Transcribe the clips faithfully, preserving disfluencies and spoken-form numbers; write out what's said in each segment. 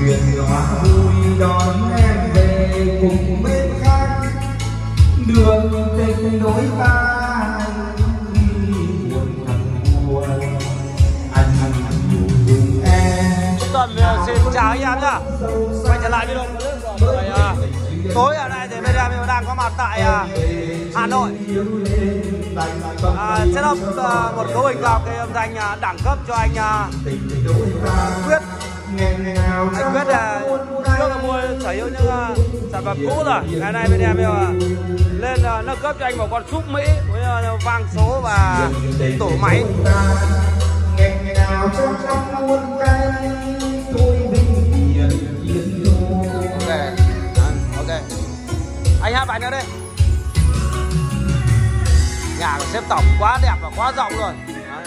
thuyền hoa vui đón em về cùng bên khác, đường tình đôi ta buồn thầm buồn anh nhiều cùng em. Tuần xin chào anh em nhá, quay trở lại video rồi. À, tối ở đây thì bên em đang có mặt tại à, Hà Nội. À, set up uh, một cấu hình vào cái âm thanh uh, đẳng cấp cho anh uh, Quyết. Anh Quyết là trước là mua sở hữu những uh, sản phẩm cũ rồi. Ngày nay bên em uh, lên uh, nâng cấp cho anh một con súp Mỹ với uh, vang số và tổ máy. Ok, ok. Anh hát bài nữa đây. Nhà của sếp tổng quá đẹp và quá rộng rồi. Đấy.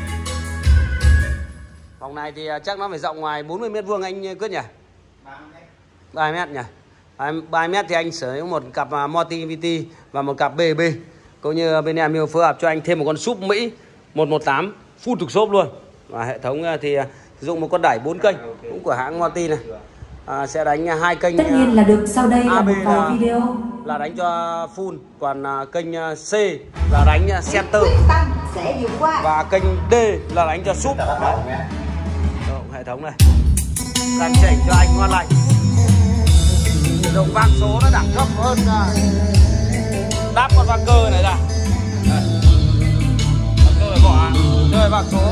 Phòng này thì chắc nó phải rộng ngoài bốn mươi mét vuông anh Quyết nhỉ? ba mươi mét nhỉ? ba mươi mét thì anh sở hữu một cặp Multi vê tê và một cặp bê bê. Cũng như bên em yêu phối hợp cho anh thêm một con súp Mỹ một một tám full thực xốp luôn. Và hệ thống thì sử dụng một con đẩy bốn kênh cũng của hãng Multi này. À, sẽ đánh hai kênh. Tất nhiên là được, sau đây là một vài video là đánh cho full, còn uh, kênh uh, C là đánh uh, center sẽ vượt qua, và kênh D là đánh cho súp. Hệ thống này căn chỉnh cho anh ngon lành, đồng vang số nó đẳng cấp hơn uh, đáp con vang cơ này ra. Vang cơ phải bỏ chơi vang số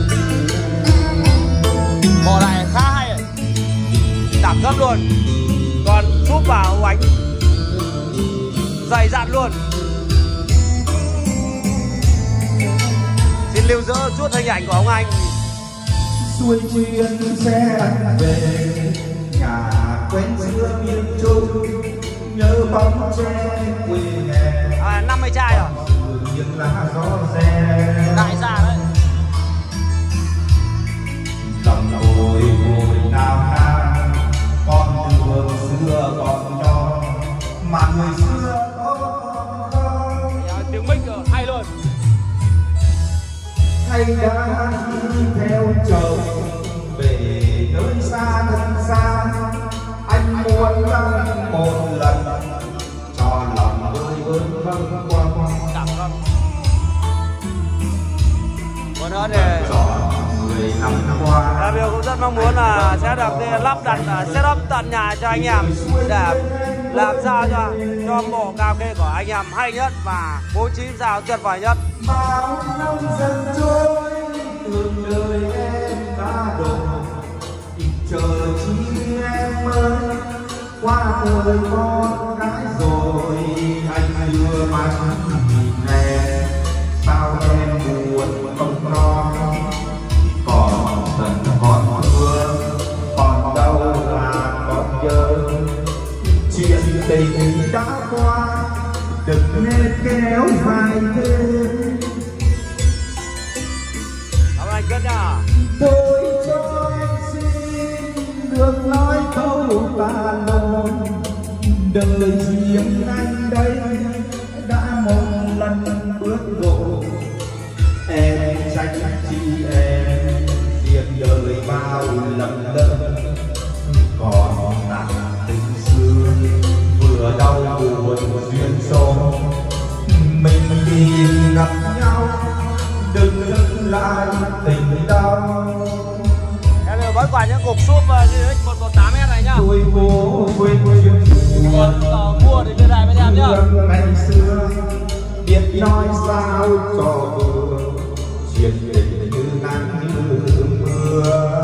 bỏ lại khá hay, đẳng cấp luôn. Còn súp vào ánh dày dặn luôn. Xin lưu giữ chút hình ảnh của ông anh. Xuôi chuyên xe anh về nhà quen xưa miền Trung, nhớ bóng tre quê hè. À, năm mươi chai rồi. Những lá gió rè đại gia đấy. lòng nồi ngồi nào nào con đường xưa còn đó mà người xưa có tiếng mic hay luôn. hay đã đi theo chồng về nơi xa thân xa, anh muốn đăng một lần cho lòng ơi vơn vân qua qua. Còn nữa thì Và Bill cũng rất mong muốn là sẽ được lắp đặt setup tận nhà cho anh em để làm sao cho cho bộ cà phê của anh em hay nhất và bố trí sao tuyệt vời nhất. Bao năm dần trôi đường đời em đã đổ, chờ chi em ơi qua thời con gái rồi anh đưa mắt nhìn em sao em buồn không lo, còn dần còn mưa còn đâu là còn nhớ chuyện tình đã qua đừng nên kéo dài thêm. Cảm ơn anh Kết nha. Tôi cho em xin được nói câu ta lộn, đời riêng anh đây đã một lần bước lộ, em trách chi em riêng đời bao lầm lỡ, còn ta tình xưa vừa đau buồn duyên số mình tìm gặp nhau đừng dừng lại tình đau. Em vừa vẫn quả những cục súp G X một một tám S này nhá. Tôi vô quên chuyện Mua, mua thì bên này bên em nhá. ngày xưa biết nói sao cho vừa chuyện tình như nắng như mưa.